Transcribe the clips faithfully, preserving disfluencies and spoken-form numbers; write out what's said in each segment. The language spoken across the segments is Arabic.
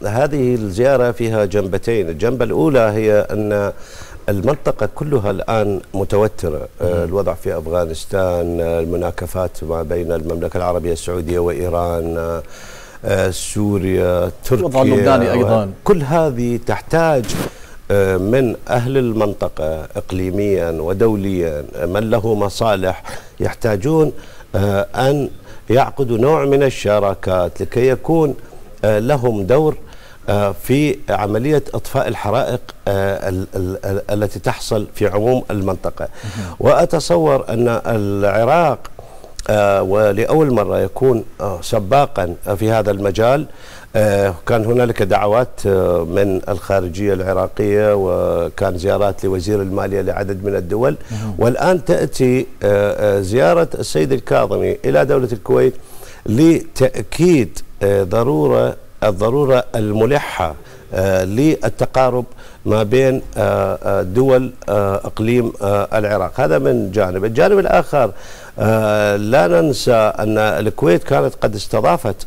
هذه الزيارة فيها جنبتين. الجنبة الأولى هي أن المنطقة كلها الآن متوترة، الوضع في أفغانستان، المناكفات ما بين المملكة العربية السعودية وإيران، سوريا، تركيا، الوضع اللبناني أيضا، كل هذه تحتاج من أهل المنطقة إقليميا ودوليا من له مصالح يحتاجون أن يعقدوا نوع من الشراكات لكي يكون لهم دور في عملية إطفاء الحرائق التي تحصل في عموم المنطقة. وأتصور أن العراق ولأول مرة يكون سباقا في هذا المجال. كان هنالك دعوات من الخارجية العراقية وكان زيارات لوزير المالية لعدد من الدول، والآن تأتي زيارة السيد الكاظمي إلى دولة الكويت لتأكيد ضرورة الضرورة الملحة للتقارب ما بين دول إقليم العراق. هذا من جانب. الجانب الآخر لا ننسى أن الكويت كانت قد استضافت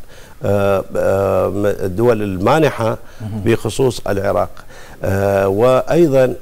الدول المانحة بخصوص العراق، وأيضا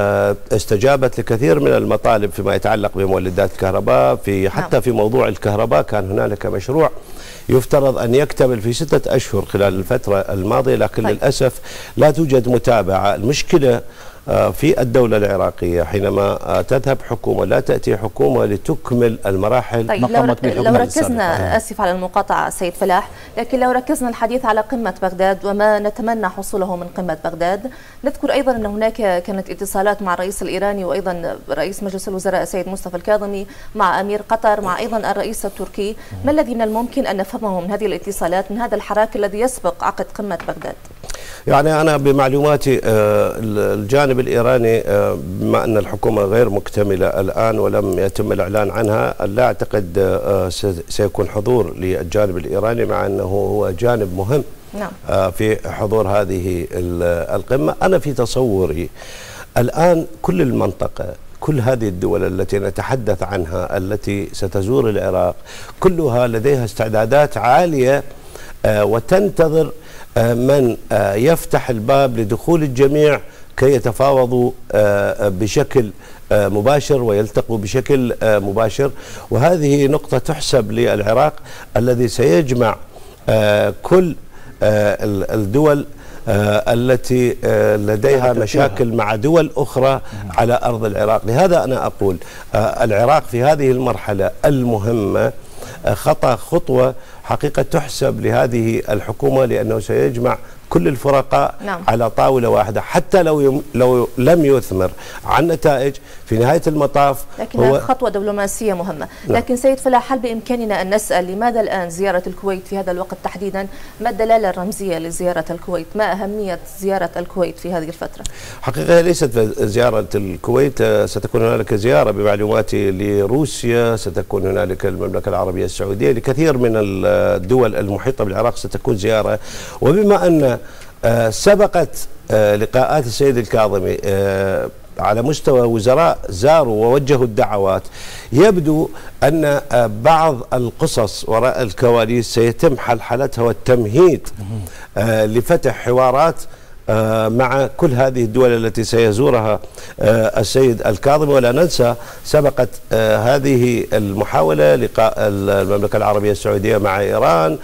استجابت لكثير من المطالب فيما يتعلق بمولدات الكهرباء. في حتى في موضوع الكهرباء كان هنالك مشروع يفترض أن يكتمل في ستة أشهر خلال الفترة الماضية، لكن طيب. للأسف لا توجد متابعة. المشكلة في الدولة العراقية حينما تذهب حكومة لا تأتي حكومة لتكمل المراحل. طيب لو, لو ركزنا، آسف على المقاطعة سيد فلاح، لكن لو ركزنا الحديث على قمة بغداد وما نتمنى حصوله من قمة بغداد، نذكر أيضا أن هناك كانت اتصالات مع الرئيس الإيراني وأيضا رئيس مجلس الوزراء السيد مصطفى الكاظمي مع أمير قطر مع أيضا الرئيس التركي. ما الذي من الممكن أن نفهمه من هذه الاتصالات من هذا الحراك الذي يسبق عقد قمة بغداد؟ يعني أنا بمعلوماتي الجانب الإيراني بما أن الحكومة غير مكتملة الآن ولم يتم الإعلان عنها، لا أعتقد سيكون حضور للجانب الإيراني، مع أنه هو جانب مهم نعم. في حضور هذه القمة. أنا في تصوري الآن كل المنطقة، كل هذه الدول التي نتحدث عنها التي ستزور العراق كلها لديها استعدادات عالية وتنتظر من يفتح الباب لدخول الجميع كي يتفاوضوا بشكل مباشر ويلتقوا بشكل مباشر. وهذه نقطة تحسب للعراق الذي سيجمع كل الدول التي لديها مشاكل مع دول أخرى على أرض العراق. لهذا أنا أقول العراق في هذه المرحلة المهمة خطأ خطوة حقيقة تحسب لهذه الحكومة، لأنه سيجمع كل الفرقاء نعم. على طاولة واحدة، حتى لو يم لو لم يثمر عن نتائج في نهاية المطاف. لكن هو خطوة دبلوماسية مهمة. نعم. لكن سيد فلاح، هل بإمكاننا أن نسأل لماذا الآن زيارة الكويت في هذا الوقت تحديدا؟ ما الدلالة الرمزية لزيارة الكويت؟ ما أهمية زيارة الكويت في هذه الفترة؟ حقيقة ليست زيارة الكويت، ستكون هنالك زيارة بمعلوماتي لروسيا، ستكون هنالك المملكة العربية السعودية، لكثير من الدول المحيطة بالعراق ستكون زيارة. وبما أن سبقت لقاءات السيد الكاظمي على مستوى وزراء زاروا ووجهوا الدعوات، يبدو أن بعض القصص وراء الكواليس سيتم حلحلتها والتمهيد لفتح حوارات مع كل هذه الدول التي سيزورها السيد الكاظمي. ولا ننسى سبقت هذه المحاولة لقاء المملكة العربية السعودية مع إيران،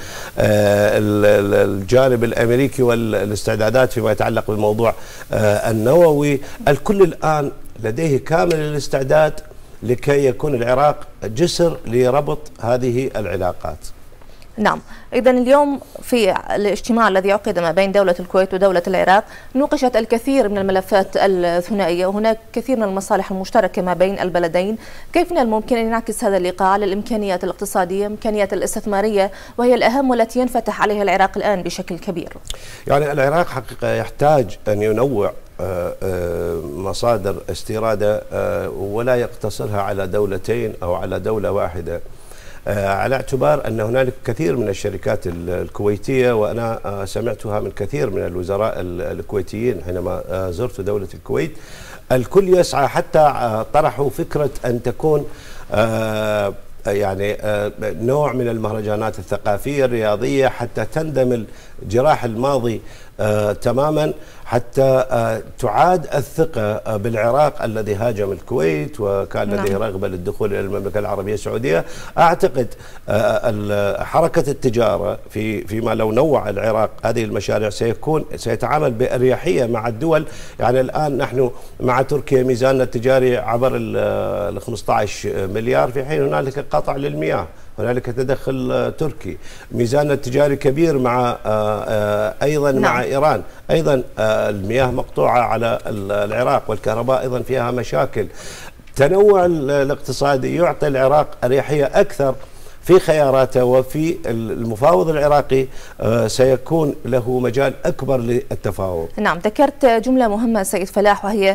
الجانب الأمريكي والاستعدادات فيما يتعلق بالموضوع النووي. الكل الآن لديه كامل الاستعداد لكي يكون العراق جسر لربط هذه العلاقات. نعم. إذا اليوم في الاجتماع الذي عقد ما بين دولة الكويت ودولة العراق نوقشت الكثير من الملفات الثنائية، وهناك كثير من المصالح المشتركة ما بين البلدين. كيف من الممكن أن ينعكس هذا اللقاء على الإمكانيات الاقتصادية، الإمكانيات الاستثمارية، وهي الأهم والتي ينفتح عليها العراق الآن بشكل كبير؟ يعني العراق حقيقة يحتاج أن ينوع مصادر استيراده ولا يقتصرها على دولتين أو على دولة واحدة، على اعتبار أن هنالك كثير من الشركات الكويتية، وأنا سمعتها من كثير من الوزراء الكويتيين حينما زرت دولة الكويت. الكل يسعى، حتى طرحوا فكرة أن تكون يعني نوع من المهرجانات الثقافية الرياضية حتى تندمل جراح الماضي آه تماما حتى آه تعاد الثقة بالعراق الذي هاجم الكويت وكان لديه نعم. رغبة للدخول إلى المملكة العربية السعودية. أعتقد آه حركة التجارة في فيما لو نوع العراق هذه المشاريع سيكون سيتعامل بأريحية مع الدول. يعني الآن نحن مع تركيا ميزاننا التجاري عبر ال خمسة عشر مليار، في حين هنالك قطع للمياه، هنالك تدخل تركي. ميزاننا التجاري كبير مع أيضا نعم. مع إيران، أيضا المياه مقطوعة على العراق والكهرباء أيضا فيها مشاكل. تنوع الاقتصادي يعطي العراق أريحية أكثر في خياراته، وفي المفاوض العراقي سيكون له مجال أكبر للتفاوض. نعم، ذكرت جملة مهمة سيد فلاح، وهي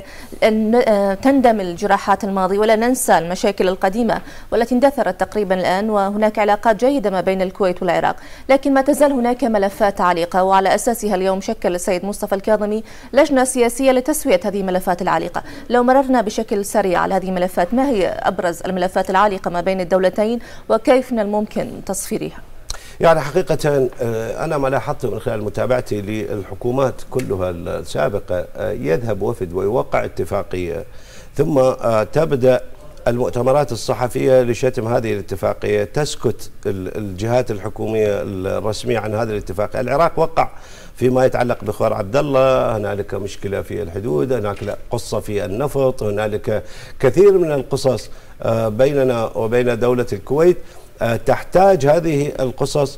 أن تندمج جراحات الماضي ولا ننسى المشاكل القديمة والتي اندثرت تقريبا الآن، وهناك علاقات جيدة ما بين الكويت والعراق، لكن ما تزال هناك ملفات عالقة، وعلى أساسها اليوم شكل السيد مصطفى الكاظمي لجنة سياسية لتسوية هذه الملفات العالقة. لو مررنا بشكل سريع على هذه الملفات، ما هي أبرز الملفات العالقة ما بين الدولتين وكيف الممكن تصفيرها؟ يعني حقيقة أنا ما لاحظته من خلال متابعتي للحكومات كلها السابقة، يذهب وفد ويوقع اتفاقية ثم تبدأ المؤتمرات الصحفية لشتم هذه الاتفاقية، تسكت الجهات الحكومية الرسمية عن هذه الاتفاقية. العراق وقع فيما يتعلق بخوار عبد الله، هنالك مشكلة في الحدود، هنالك قصة في النفط، هنالك كثير من القصص بيننا وبين دولة الكويت. تحتاج هذه القصص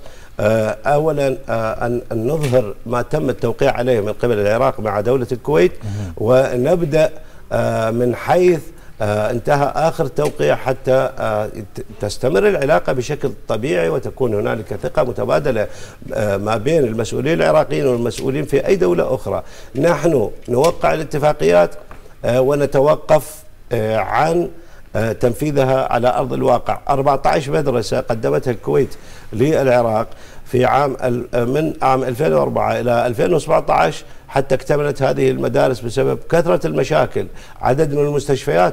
أولا أن نظهر ما تم التوقيع عليه من قبل العراق مع دولة الكويت، ونبدأ من حيث انتهى آخر توقيع حتى تستمر العلاقة بشكل طبيعي وتكون هنالك ثقة متبادلة ما بين المسؤولين العراقيين والمسؤولين في أي دولة أخرى. نحن نوقع الاتفاقيات ونتوقف عن تنفيذها على أرض الواقع. أربعة عشر مدرسة قدمتها الكويت للعراق في عام من عام ألفين وأربعة إلى ألفين وسبعة عشر حتى اكتملت هذه المدارس بسبب كثرة المشاكل. عدد من المستشفيات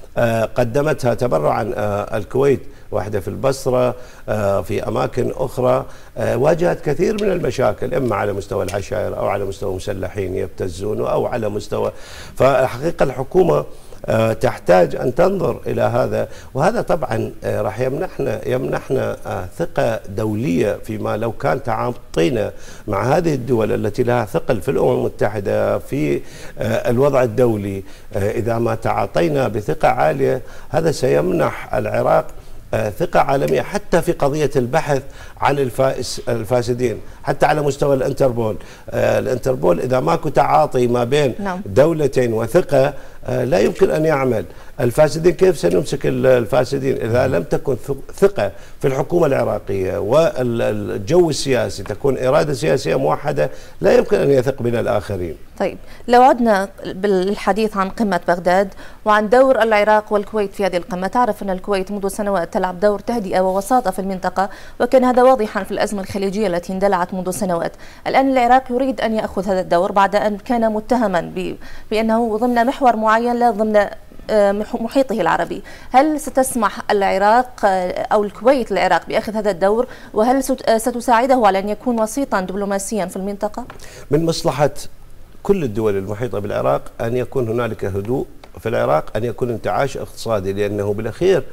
قدمتها تبرعا الكويت، واحدة في البصرة، في أماكن أخرى واجهت كثير من المشاكل، إما على مستوى العشائر أو على مستوى مسلحين يبتزون أو على مستوى. فالحقيقة الحكومة تحتاج أن تنظر إلى هذا، وهذا طبعا راح يمنحنا يمنحنا ثقة دولية فيما لو كان تعاطينا مع هذه الدول التي لها ثقل في الأمم المتحدة في الوضع الدولي. إذا ما تعاطينا بثقة عالية هذا سيمنح العراق ثقة عالمية حتى في قضية البحث عن الفائس الفاسدين، حتى على مستوى الانتربول. الانتربول إذا ماكو تعاطي ما بين نعم. دولتين وثقة لا يمكن أن يعمل. الفاسدين كيف سنمسك الفاسدين إذا لم تكن ثقة في الحكومة العراقية والجو السياسي، تكون إرادة سياسية موحدة، لا يمكن أن يثق بنا الآخرين. طيب، لو عدنا بالحديث عن قمة بغداد وعن دور العراق والكويت في هذه القمة، تعرف أن الكويت منذ سنوات تلعب دور تهدئة ووساطة في المنطقة، وكان هذا واضحا في الأزمة الخليجية التي اندلعت منذ سنوات. الآن العراق يريد أن يأخذ هذا الدور بعد أن كان متهما بأنه ضمن محور معين لا ضمن محيطه العربي. هل ستسمح العراق أو الكويت للعراق بأخذ هذا الدور، وهل ستساعده على أن يكون وسيطا دبلوماسيا في المنطقة؟ من مصلحة كل الدول المحيطة بالعراق أن يكون هنالك هدوء في العراق، أن يكون انتعاش اقتصادي، لأنه بالأخير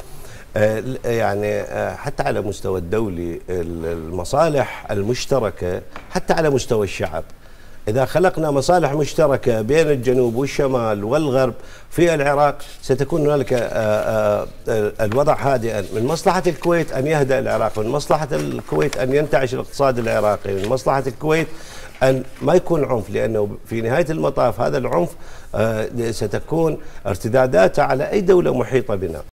يعني حتى على مستوى الدولي المصالح المشتركة حتى على مستوى الشعب، إذا خلقنا مصالح مشتركة بين الجنوب والشمال والغرب في العراق ستكون هنالك الوضع هادئا. من مصلحة الكويت أن يهدأ العراق، من مصلحة الكويت أن ينتعش الاقتصاد العراقي، من مصلحة الكويت أن ما يكون عنف، لأنه في نهاية المطاف هذا العنف ستكون ارتداداته على أي دولة محيطة بنا.